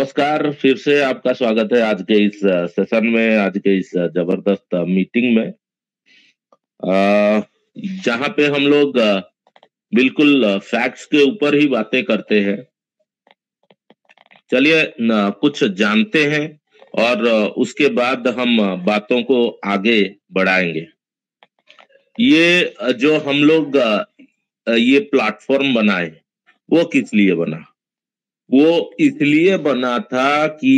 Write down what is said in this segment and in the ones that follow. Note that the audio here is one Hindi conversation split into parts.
नमस्कार, फिर से आपका स्वागत है आज के इस सेशन में, आज के इस जबरदस्त मीटिंग में। जहाँ पे हम लोग बिल्कुल फैक्ट्स के ऊपर ही बातें करते हैं। चलिए कुछ जानते हैं और उसके बाद हम बातों को आगे बढ़ाएंगे। ये जो हम लोग ये प्लेटफॉर्म बनाए, वो किस लिए बना? वो इसलिए बना था कि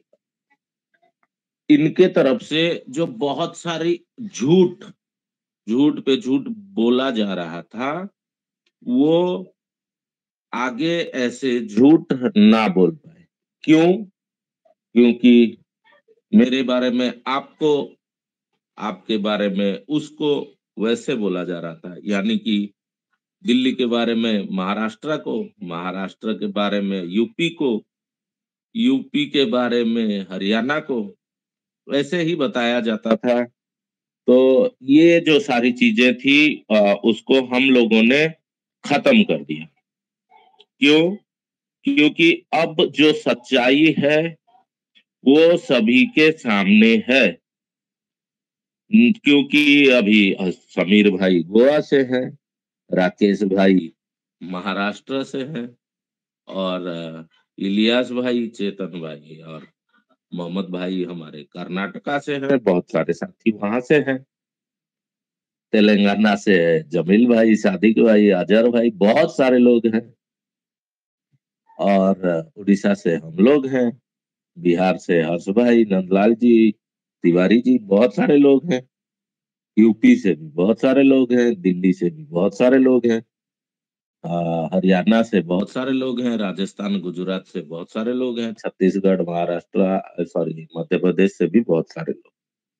इनके तरफ से जो बहुत सारी झूठ झूठ पे झूठ बोला जा रहा था, वो आगे ऐसे झूठ ना बोल पाए। क्यों? क्योंकि मेरे बारे में आपको, आपके बारे में उसको वैसे बोला जा रहा था। यानी कि दिल्ली के बारे में महाराष्ट्र को, महाराष्ट्र के बारे में यूपी को, यूपी के बारे में हरियाणा को, वैसे ही बताया जाता था। तो ये जो सारी चीजें थी उसको हम लोगों ने खत्म कर दिया। क्यों? क्योंकि अब जो सच्चाई है वो सभी के सामने है। क्योंकि अभी समीर भाई गोवा से हैं, राकेश भाई महाराष्ट्र से हैं, और इलियास भाई, चेतन भाई और मोहम्मद भाई हमारे कर्नाटका से हैं, बहुत सारे साथी वहां से हैं। तेलंगाना से है जमील भाई, सादिक भाई, अजहर भाई, बहुत सारे लोग हैं। और उड़ीसा से हम लोग हैं, बिहार से हर्ष भाई, नंदलाल जी, तिवारी जी, बहुत सारे लोग हैं। यूपी से भी बहुत सारे लोग हैं, दिल्ली से भी बहुत सारे लोग हैं, हरियाणा से बहुत सारे लोग हैं, राजस्थान गुजरात से बहुत सारे लोग हैं, छत्तीसगढ़, महाराष्ट्र, सॉरी, मध्य प्रदेश से भी बहुत सारे लोग।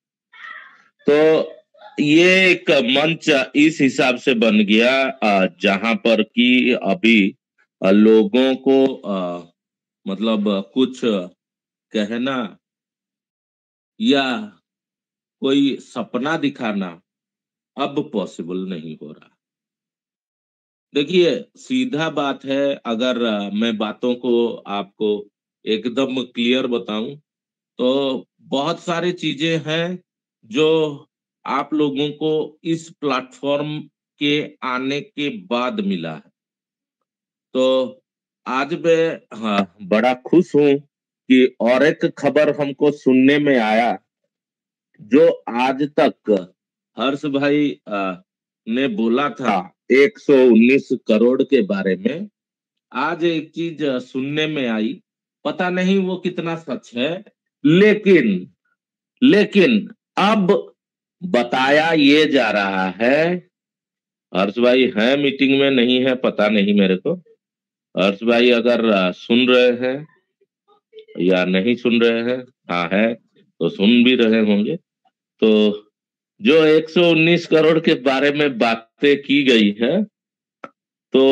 तो ये एक मंच इस हिसाब से बन गया जहां पर कि अभी लोगों को मतलब कुछ कहना या कोई सपना दिखाना अब पॉसिबल नहीं हो रहा। देखिए, सीधा बात है, अगर मैं बातों को आपको एकदम क्लियर बताऊं तो बहुत सारी चीजें हैं जो आप लोगों को इस प्लेटफॉर्म के आने के बाद मिला है। तो आज मैं, हाँ, बड़ा खुश हूं कि और एक खबर हमको सुनने में आया जो आज तक हर्ष भाई ने बोला था 119 करोड़ के बारे में। आज एक चीज सुनने में आई, पता नहीं वो कितना सच है, लेकिन लेकिन अब बताया ये जा रहा है। हर्ष भाई है मीटिंग में, नहीं है पता नहीं मेरे को। हर्ष भाई अगर सुन रहे हैं या नहीं सुन रहे हैं, हाँ है तो सुन भी रहे होंगे। तो जो 119 करोड़ के बारे में बातें की गई है, तो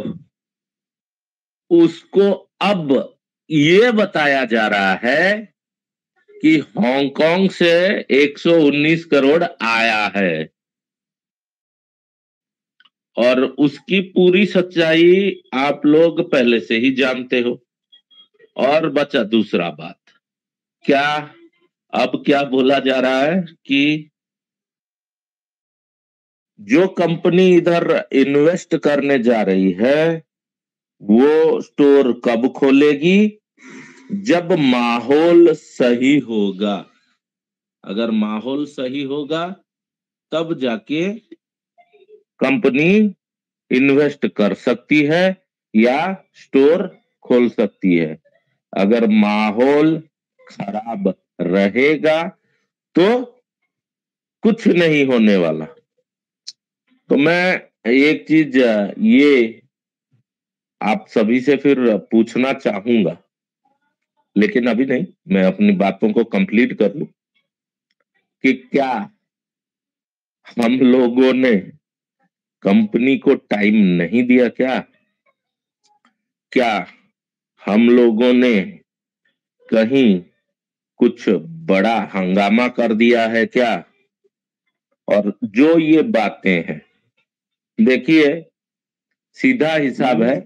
उसको अब ये बताया जा रहा है कि हांगकांग से 119 करोड़ आया है। और उसकी पूरी सच्चाई आप लोग पहले से ही जानते हो। और बचा दूसरा बात, क्या अब क्या बोला जा रहा है कि जो कंपनी इधर इन्वेस्ट करने जा रही है वो स्टोर कब खोलेगी? जब माहौल सही होगा। अगर माहौल सही होगा तब जाके कंपनी इन्वेस्ट कर सकती है या स्टोर खोल सकती है। अगर माहौल खराब रहेगा तो कुछ नहीं होने वाला। तो मैं एक चीज ये आप सभी से फिर पूछना चाहूंगा, लेकिन अभी नहीं, मैं अपनी बातों को कंप्लीट कर लूं कि क्या हम लोगों ने कंपनी को टाइम नहीं दिया? क्या हम लोगों ने कहीं कुछ बड़ा हंगामा कर दिया है क्या? और जो ये बातें हैं, देखिए, सीधा हिसाब है।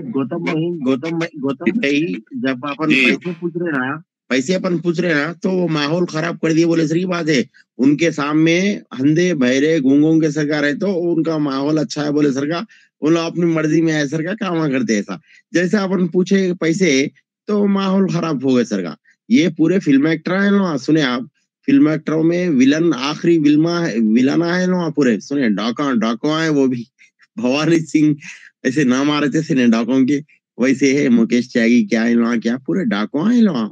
गौतम भाई, जब अपन जी पैसे अपन पूछ रहे ना, तो वो माहौल खराब कर दिए बोले सर की बात है। उनके सामने अंधे बहरे गूंगों के सरकार है, तो उनका माहौल अच्छा है बोले सर का। वो लोग अपनी मर्जी में है सर का काम करते हैं ऐसा। जैसे अपन पूछे पैसे, तो माहौल खराब हो गए सर का। ये पूरे फिल्म एक्टर है ना, सुने आप। फिल्म एक्टरों में विलन, आखिरी विलना है ना पूरे, सुने डाका डाकुआ है वो भी। भवानी सिंह ऐसे नाम आ रहे थे सिने डाकुओं के। वैसे है मुकेश त्यागी, क्या है लोहा, क्या पूरे डाकुआ है लोहा।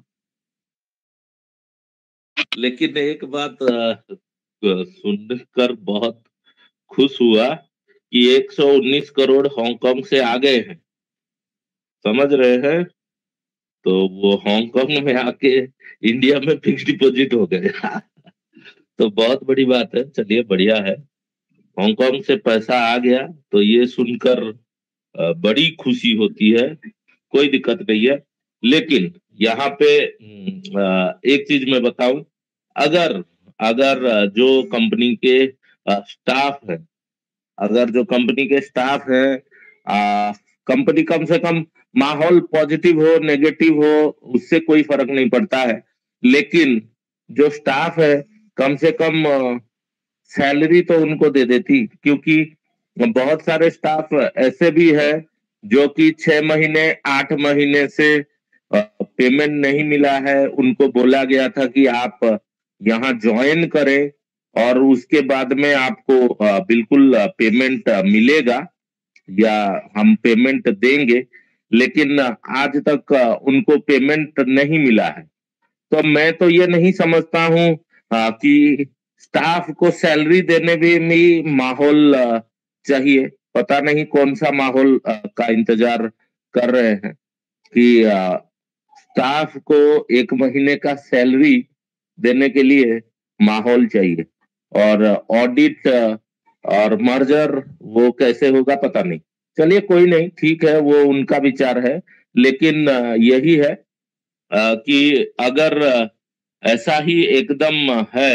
लेकिन एक बात सुनकर बहुत खुश हुआ कि 119 करोड़ हांगकांग से आ गए हैं, समझ रहे हैं। तो वो हांगकांग में आके इंडिया में फिक्स डिपॉजिट हो गए। तो बहुत बड़ी बात है, चलिए बढ़िया है। हांगकांग से पैसा आ गया तो ये सुनकर बड़ी खुशी होती है, कोई दिक्कत नहीं है। लेकिन यहाँ पे एक चीज मैं बताऊं, अगर अगर जो कंपनी के स्टाफ है, अगर जो कंपनी के स्टाफ है, कंपनी कम से कम माहौल पॉजिटिव हो नेगेटिव हो उससे कोई फर्क नहीं पड़ता है, लेकिन जो स्टाफ है कम से कम सैलरी तो उनको दे देती, क्योंकि बहुत सारे स्टाफ ऐसे भी है जो कि 6 महीने 8 महीने से पेमेंट नहीं मिला है। उनको बोला गया था कि आप यहाँ ज्वाइन करें और उसके बाद में आपको बिल्कुल पेमेंट मिलेगा या हम पेमेंट देंगे, लेकिन आज तक उनको पेमेंट नहीं मिला है। तो मैं तो ये नहीं समझता हूँ कि स्टाफ को सैलरी देने भी माहौल चाहिए। पता नहीं कौन सा माहौल का इंतजार कर रहे हैं कि स्टाफ को 1 महीने का सैलरी देने के लिए माहौल चाहिए, और ऑडिट और मर्जर वो कैसे होगा पता नहीं। चलिए कोई नहीं, ठीक है, वो उनका विचार है। लेकिन यही है कि अगर ऐसा ही एकदम है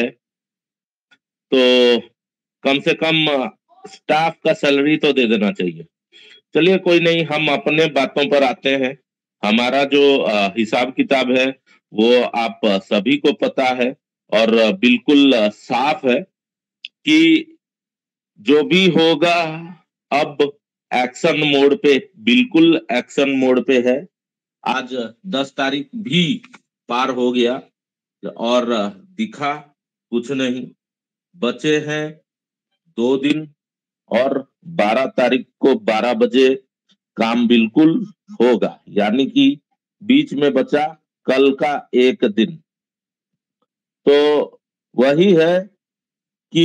तो कम से कम स्टाफ का सैलरी तो दे देना चाहिए। चलिए कोई नहीं, हम अपने बातों पर आते हैं। हमारा जो हिसाब किताब है वो आप सभी को पता है, और बिल्कुल साफ है कि जो भी होगा अब एक्शन मोड पे, बिल्कुल एक्शन मोड पे है। आज 10 तारीख भी पार हो गया और दिखा कुछ नहीं। बचे हैं 2 दिन, और 12 तारीख को 12 बजे काम बिल्कुल होगा, यानी कि बीच में बचा कल का एक दिन। तो वही है कि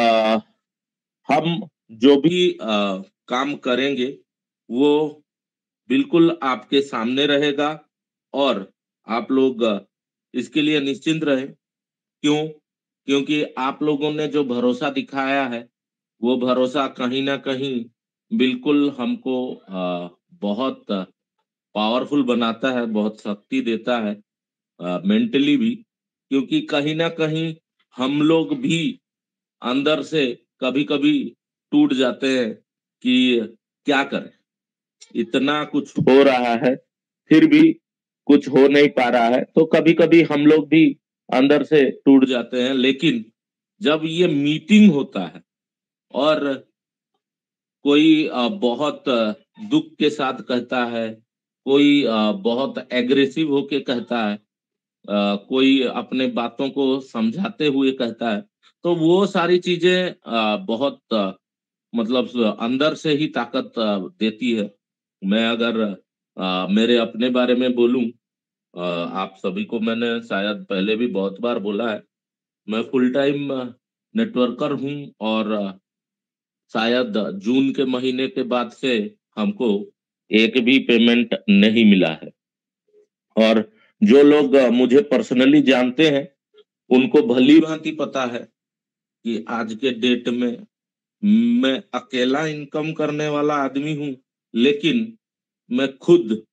हम जो भी काम करेंगे वो बिल्कुल आपके सामने रहेगा, और आप लोग इसके लिए निश्चिंत रहे। क्यों? क्योंकि आप लोगों ने जो भरोसा दिखाया है वो भरोसा कहीं ना कहीं बिल्कुल हमको बहुत पावरफुल बनाता है, बहुत शक्ति देता है मेंटली भी। क्योंकि कहीं ना कहीं हम लोग भी अंदर से कभी कभी टूट जाते हैं कि क्या करें, इतना कुछ हो रहा है फिर भी कुछ हो नहीं पा रहा है, तो कभी कभी हम लोग भी अंदर से टूट जाते हैं। लेकिन जब ये मीटिंग होता है और कोई बहुत दुख के साथ कहता है, कोई बहुत एग्रेसिव होके कहता है, कोई अपने बातों को समझाते हुए कहता है, तो वो सारी चीजें बहुत मतलब अंदर से ही ताकत देती है। मैं अगर मेरे अपने बारे में बोलूं, आप सभी को मैंने शायद पहले भी बहुत बार बोला है, मैं फुल टाइम नेटवर्कर हूं, और शायद जून के महीने के बाद से हमको एक भी पेमेंट नहीं मिला है। और जो लोग मुझे पर्सनली जानते हैं उनको भली भांति पता है कि आज के डेट में मैं अकेला इनकम करने वाला आदमी हूं, लेकिन मैं खुद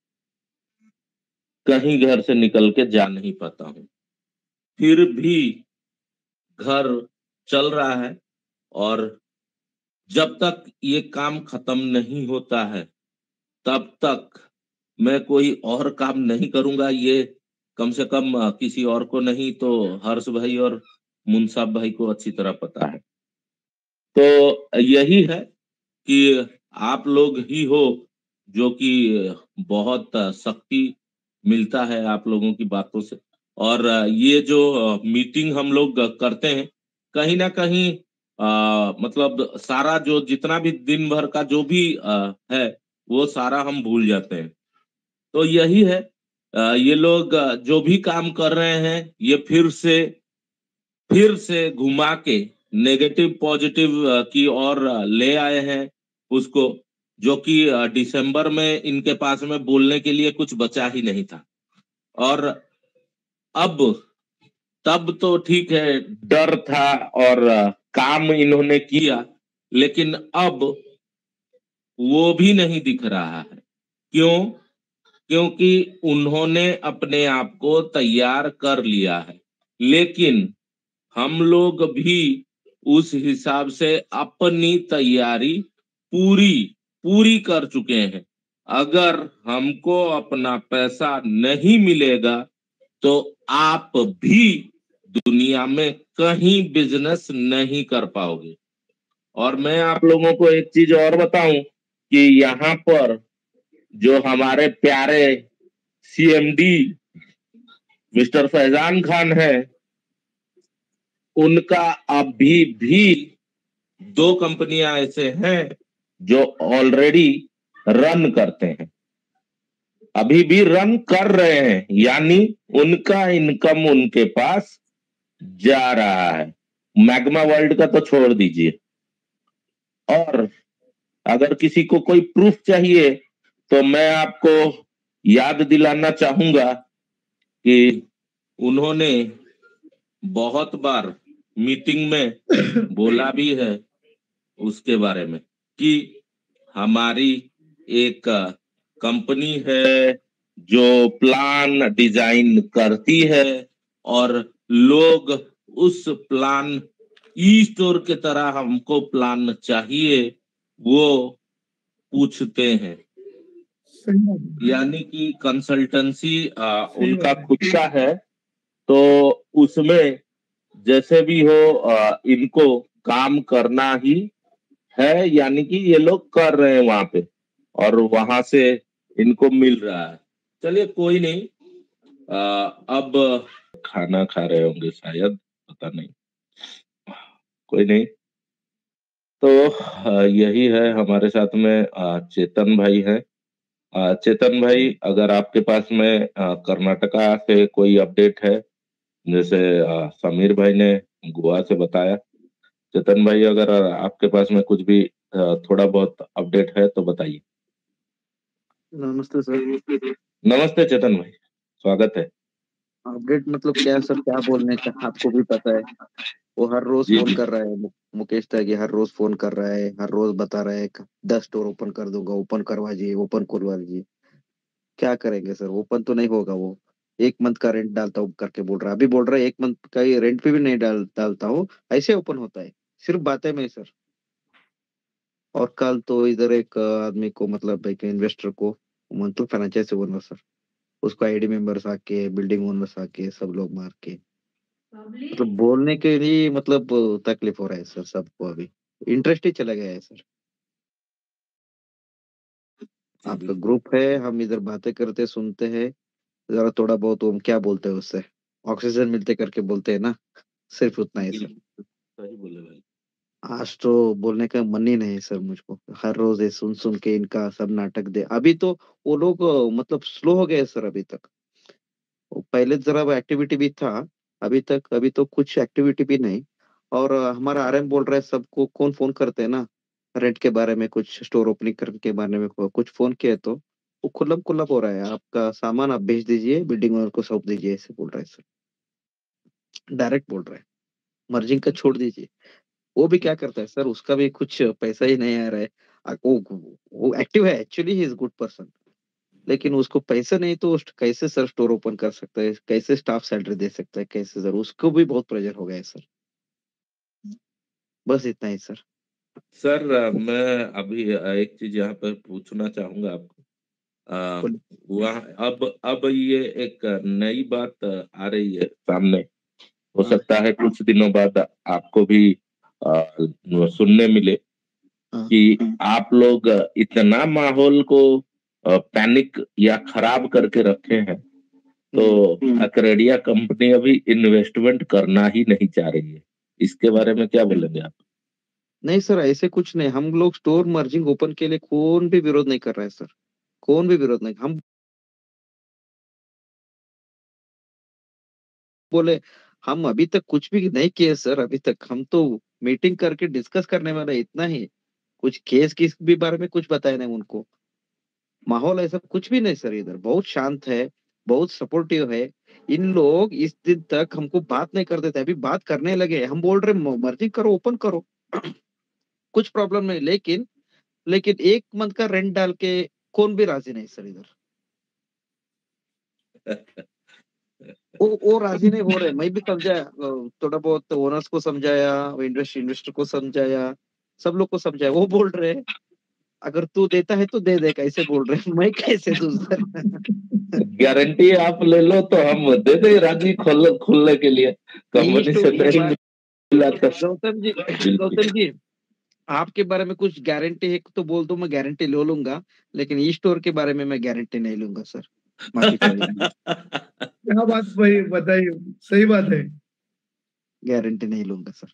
कहीं घर से निकल के जा नहीं पाता हूं, फिर भी घर चल रहा है। और जब तक ये काम खत्म नहीं होता है तब तक मैं कोई और काम नहीं करूंगा। ये कम से कम किसी और को नहीं तो हर्ष भाई और मुनसाब भाई को अच्छी तरह पता है। तो यही है कि आप लोग ही हो जो कि बहुत शक्ति मिलता है आप लोगों की बातों से। और ये जो मीटिंग हम लोग करते हैं कहीं ना कहीं मतलब सारा जो जितना भी दिन भर का जो भी है वो सारा हम भूल जाते हैं। तो यही है ये लोग जो भी काम कर रहे हैं ये फिर से घुमा के नेगेटिव पॉजिटिव की ओर ले आए हैं उसको, जो कि दिसंबर में इनके पास में बोलने के लिए कुछ बचा ही नहीं था। और अब तब तो ठीक है डर था और काम इन्होंने किया, लेकिन अब वो भी नहीं दिख रहा है। क्यों? क्योंकि उन्होंने अपने आप को तैयार कर लिया है, लेकिन हम लोग भी उस हिसाब से अपनी तैयारी पूरी पूरी कर चुके हैं। अगर हमको अपना पैसा नहीं मिलेगा तो आप भी दुनिया में कहीं बिजनेस नहीं कर पाओगे। और मैं आप लोगों को एक चीज और बताऊं कि यहाँ पर जो हमारे प्यारे सीएमडी मिस्टर फैजान खान है, उनका अभी भी दो कंपनियां ऐसे हैं जो ऑलरेडी रन करते हैं, अभी भी रन कर रहे हैं, यानी उनका इनकम उनके पास जा रहा है। मैग्मा वर्ल्ड का तो छोड़ दीजिए। और अगर किसी को कोई प्रूफ चाहिए तो मैं आपको याद दिलाना चाहूंगा कि उन्होंने बहुत बार मीटिंग में बोला भी है उसके बारे में कि हमारी एक कंपनी है जो प्लान डिजाइन करती है और लोग उस प्लान ई स्टोर के तरह हमको प्लान चाहिए वो पूछते हैं। यानी कि कंसल्टेंसी उनका खुद का है, तो उसमें जैसे भी हो इनको काम करना ही है, यानी कि ये लोग कर रहे हैं वहां पे और वहां से इनको मिल रहा है। चलिए कोई नहीं, अब खाना खा रहे होंगे शायद, पता नहीं, कोई नहीं। तो यही है हमारे साथ में चेतन भाई है। चेतन भाई अगर आपके पास में कर्नाटका से कोई अपडेट है, जैसे समीर भाई ने गोवा से बताया, चेतन भाई अगर आपके पास में कुछ भी थोड़ा बहुत अपडेट है तो बताइए। नमस्ते सर। नमस्ते चेतन भाई, स्वागत है। अपडेट मतलब क्या सर, क्या बोलने का, आपको भी पता है। वो हर रोज जी फोन जी। कर रहा है, मुकेश त्यागी हर रोज फोन कर रहा है, हर रोज बता रहा है 10 स्टोर ओपन कर दूंगा, ओपन करवा दीजिए, ओपन करवा दीजिए। क्या करेंगे सर, ओपन तो नहीं होगा वो। 1 मंथ का रेंट डालता हूँ करके बोल रहा है, अभी बोल रहा है 1 मंथ का ही रेंट भी नहीं डालता हूँ। ऐसे ओपन होता है, सिर्फ बातें में सर। और कल तो इधर एक आदमी को, मतलब एक इन्वेस्टर को, मतलब फ्रेंचाइजी ओनर सर, उसको आईडी मेंबर्स आके, बिल्डिंग ओनर्स आके, सब लोग मार के, मतलब बोलने के लिए मतलब तकलीफ हो रहा है सर सबको। अभी इंटरेस्ट ही चला गया है सर। जी आपका बिल्कुल। ग्रुप है, हम इधर बातें करते सुनते हैं, जरा थोड़ा बहुत हम क्या बोलते हैं उससे, ऑक्सीजन मिलते करके बोलते हैं ना, सिर्फ उतना ही सर। बिल्कुल सही बोले भाई। आज तो बोलने का मन ही नहीं है सर मुझको, हर रोज ये सुन सुन के इनका सब नाटक दे। अभी तो वो लोग मतलब स्लो हो गए सर अभी तक। वो पहले जरा एक्टिविटी भी था, अभी तो कुछ एक्टिविटी भी नहीं। और हमारा आरएम बोल रहा है सबको, कौन फोन करते हैं ना रेंट के बारे में, कुछ स्टोर ओपनिंग करने के बारे में कुछ फोन किया तो वो खुल्लम खुल्ला हो रहा है, आपका सामान आप भेज दीजिए, बिल्डिंग ओनर को सौंप दीजिए, ऐसे बोल रहा है सर। डायरेक्ट बोल रहा है, मर्जिंग का छोड़ दीजिए। वो भी क्या करता है सर, उसका भी कुछ पैसा ही नहीं आ रहा है। वो एक्टिव है, actually he is good person, लेकिन उसको पैसे नहीं तो कैसे सर स्टोर ओपन कर सकता है, कैसे स्टाफ सैलरी दे सकता है, कैसे सर, उसको भी बहुत प्रेशर हो गया है सर। बस इतना ही सर। सर मैं अभी एक चीज यहाँ पर पूछना चाहूंगा आपको। वहाँ अब ये एक नई बात आ रही है सामने। हो हाँ, सकता है कुछ दिनों बाद आपको भी सुनने मिले हाँ, कि आप लोग इतना माहौल को पैनिक या खराब करके रखे हैं, तो अकरेडिया कंपनी अभी इन्वेस्टमेंट करना ही नहीं चाह रही है। इसके बारे में क्या बोलेंगे आप? नहीं सर, ऐसे कुछ नहीं। हम लोग स्टोर मर्जिंग ओपन के लिए कौन भी विरोध नहीं कर रहा है सर। कौन भी विरोध नहीं। हम बोले हम अभी तक कुछ भी नहीं किए सर। अभी तक हम तो मीटिंग करके डिस्कस करने वाले, इतना ही। कुछ केस किस भी बारे में कुछ बताया नहीं उनको। माहौल ऐसा कुछ भी नहीं सर। इधर बहुत शांत है, बहुत सपोर्टिव है। इन लोग इस दिन तक हमको बात नहीं करते थे, अभी बात करने लगे। हम बोल रहे मर्जिंग करो, ओपन करो, कुछ प्रॉब्लम नहीं। लेकिन लेकिन 1 मंथ का रेंट डाल के कौन भी राजी नहीं सर इधर। वो राजी नहीं हो रहे। मैं भी समझाया, थोड़ा बहुत ओनर्स को समझाया, इन्वेस्टर को समझाया, सब लोग को समझाया। वो बोल रहे अगर तू देता है तो दे दे, कैसे बोल रहे मैं कैसे दूं सर। गारंटी आप ले लो तो हम दे दे राजी खुलने के लिए। यही कंपनी से स्टोरी है नहीं बात। मिला तो गौतम जी, बिल्कुल। गौतम जी, आपके बारे में कुछ गारंटी है तो बोल दो, मैं गारंटी ले लूंगा। लेकिन ई स्टोर के बारे में मैं गारंटी नहीं लूंगा सर। माफी चाहिए, क्या बात भाई बताइए, सही बात है। गारंटी नहीं लूंगा सर।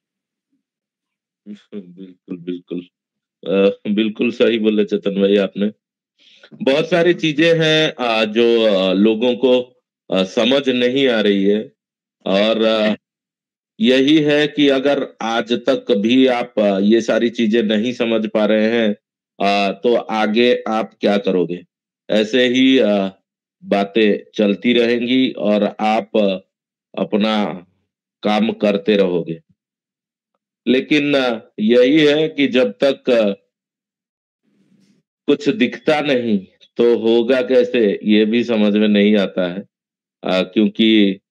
बिल्कुल बिल्कुल। बिल्कुल सही बोले चेतन भाई आपने। बहुत सारी चीजें हैं जो लोगों को समझ नहीं आ रही है। और यही है कि अगर आज तक भी आप ये सारी चीजें नहीं समझ पा रहे हैं, तो आगे आप क्या करोगे? ऐसे ही बातें चलती रहेंगी और आप अपना काम करते रहोगे। लेकिन यही है कि जब तक कुछ दिखता नहीं तो होगा कैसे, ये भी समझ में नहीं आता है। क्योंकि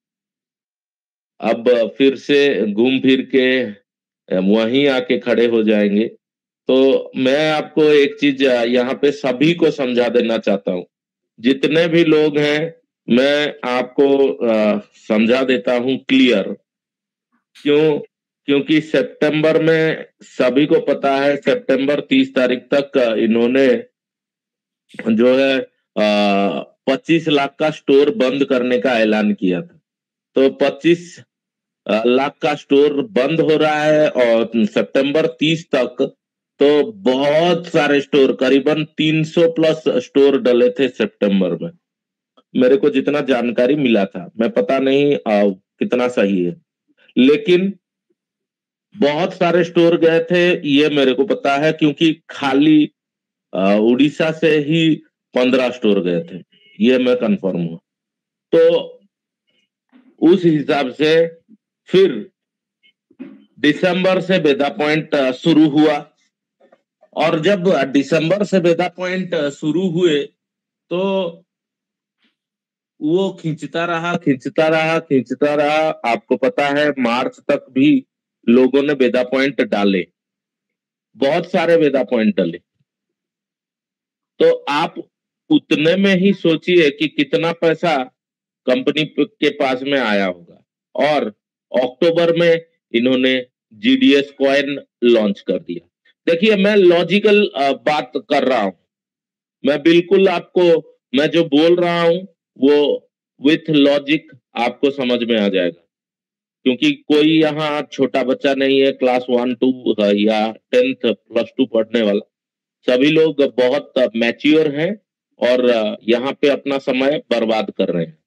अब फिर से घूम फिर के वहीं आके खड़े हो जाएंगे। तो मैं आपको एक चीज यहाँ पे सभी को समझा देना चाहता हूँ। जितने भी लोग हैं, मैं आपको समझा देता हूँ क्लियर। क्यों? क्योंकि सितंबर में सभी को पता है, सितंबर 30 तारीख तक इन्होंने जो है 25 लाख का स्टोर बंद करने का ऐलान किया था। तो 25 लाख का स्टोर बंद हो रहा है और सितंबर 30 तक तो बहुत सारे स्टोर, करीबन 300 प्लस स्टोर डले थे सितंबर में। मेरे को जितना जानकारी मिला था, मैं पता नहीं कितना सही है, लेकिन बहुत सारे स्टोर गए थे, ये मेरे को पता है। क्योंकि खाली उड़ीसा से ही 15 स्टोर गए थे, ये मैं कंफर्म हूँ। तो उस हिसाब से फिर दिसंबर से बेदा पॉइंट शुरू हुआ। और जब दिसंबर से बेदा पॉइंट शुरू हुए तो वो खींचता रहा खींचता रहा खींचता रहा। आपको पता है मार्च तक भी लोगों ने बेदा पॉइंट डाले, बहुत सारे बेदा पॉइंट डाले। तो आप उतने में ही सोचिए कि कितना पैसा कंपनी के पास में आया होगा। और अक्टूबर में इन्होंने जीडीएस कॉइन लॉन्च कर दिया। देखिए, मैं लॉजिकल बात कर रहा हूं। मैं बिल्कुल आपको, मैं जो बोल रहा हूं वो विथ लॉजिक आपको समझ में आ जाएगा। क्योंकि कोई यहाँ छोटा बच्चा नहीं है, क्लास 1-2 या 10th +2 पढ़ने वाला। सभी लोग बहुत मैच्योर हैं और यहाँ पे अपना समय बर्बाद कर रहे हैं।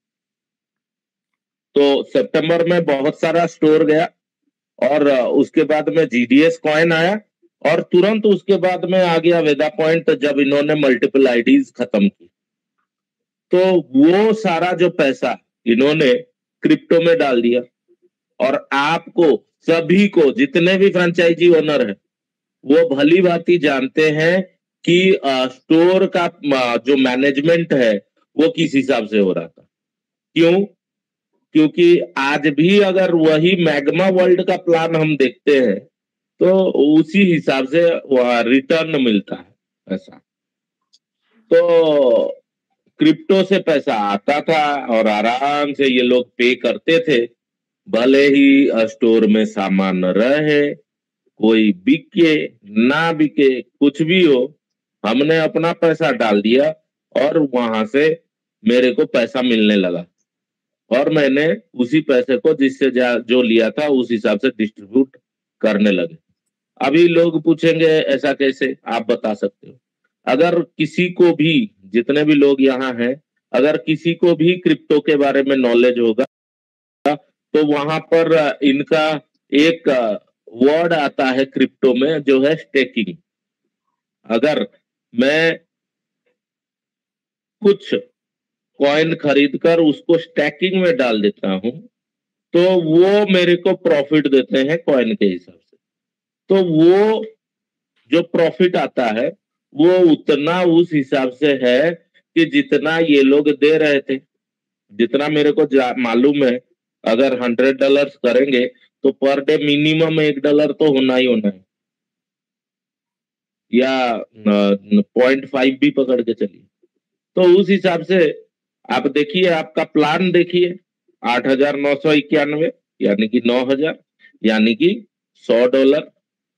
तो सितंबर में बहुत सारा स्टोर गया और उसके बाद में जीडीएस कॉइन आया और तुरंत उसके बाद में आ गया वेदा पॉइंट, जब इन्होंने मल्टीपल आईडीज खत्म की। तो वो सारा जो पैसा इन्होंने क्रिप्टो में डाल दिया। और आपको सभी को, जितने भी फ्रेंचाइजी ओनर है, वो भली भांति जानते हैं कि स्टोर का जो मैनेजमेंट है वो किस हिसाब से हो रहा था। क्यों? क्योंकि आज भी अगर वही मैग्मा वर्ल्ड का प्लान हम देखते हैं तो उसी हिसाब से वह रिटर्न मिलता है ऐसा। तो क्रिप्टो से पैसा आता था और आराम से ये लोग पे करते थे, भले ही स्टोर में सामान रहे, कोई बिके ना बिके, कुछ भी हो, हमने अपना पैसा डाल दिया और वहां से मेरे को पैसा मिलने लगा और मैंने उसी पैसे को जिससे जो लिया था उस हिसाब से डिस्ट्रीब्यूट करने लगे। अभी लोग पूछेंगे ऐसा कैसे, आप बता सकते हो? अगर किसी को भी, जितने भी लोग यहाँ हैं, अगर किसी को भी क्रिप्टो के बारे में नॉलेज होगा तो वहां पर इनका एक वर्ड आता है क्रिप्टो में जो है स्टेकिंग। अगर मैं कुछ कॉइन खरीद कर उसको स्टैकिंग में डाल देता हूं तो वो मेरे को प्रॉफिट देते हैं कॉइन के हिसाब से। तो वो जो प्रॉफिट आता है वो उतना उस हिसाब से है कि जितना ये लोग दे रहे थे। जितना मेरे को मालूम है, अगर $100 करेंगे तो पर डे मिनिमम $1 तो होना ही होना है, या 0.5 भी पकड़ के चलिए। तो उस हिसाब से आप देखिए, आपका प्लान देखिए, 8,991 यानी कि 9,000 यानी कि $100,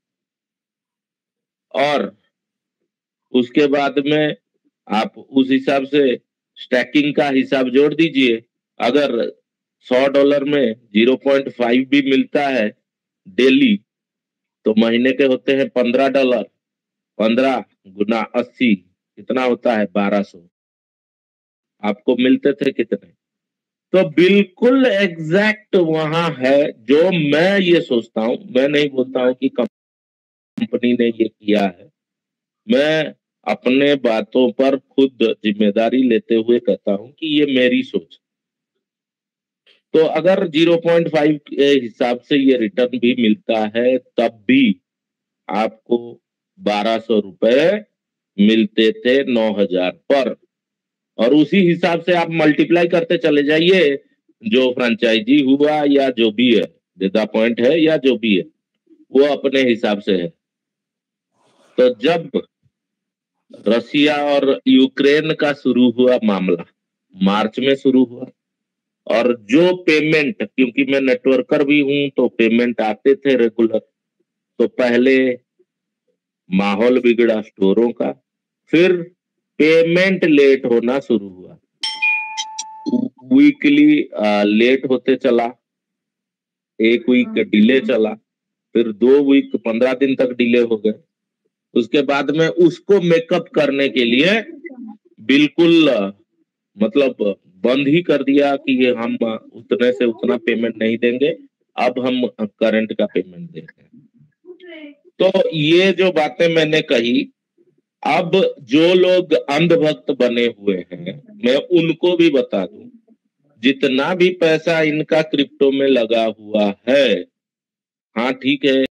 और उसके बाद में आप उस हिसाब से स्टैकिंग का हिसाब जोड़ दीजिए। अगर $100 में 0.5 भी मिलता है डेली तो महीने के होते हैं $15। 15 गुना 80 कितना होता है? 1200। आपको मिलते थे कितने? तो बिल्कुल एग्जैक्ट वहां है जो मैं ये सोचता हूं। मैं नहीं बोलता हूं कि कंपनी ने ये किया है, मैं अपने बातों पर खुद जिम्मेदारी लेते हुए कहता हूं कि ये मेरी सोच। तो अगर 0.5 के हिसाब से ये रिटर्न भी मिलता है तब भी आपको 1,200 रुपए मिलते थे 9,000 पर, और उसी हिसाब से आप मल्टीप्लाई करते चले जाइए। जो फ्रेंचाइजी हुआ या जो भी है, डेटा पॉइंट है या जो भी है, वो अपने हिसाब से है। तो जब रसिया और यूक्रेन का शुरू हुआ मामला, मार्च में शुरू हुआ, और जो पेमेंट, क्योंकि मैं नेटवर्कर भी हूं तो पेमेंट आते थे रेगुलर, तो पहले माहौल बिगड़ा स्टोरों का, फिर पेमेंट लेट होना शुरू हुआ, वीकली लेट होते चला, 1 वीक डिले चला, फिर 2 वीक 15 दिन तक डिले हो गए। उसके बाद में उसको मेकअप करने के लिए बिल्कुल मतलब बंद ही कर दिया कि ये हम उतने से उतना पेमेंट नहीं देंगे, अब हम करंट का पेमेंट देंगे। तो ये जो बातें मैंने कही, अब जो लोग अंधभक्त बने हुए हैं मैं उनको भी बता दूं, जितना भी पैसा इनका क्रिप्टो में लगा हुआ है, हाँ ठीक है,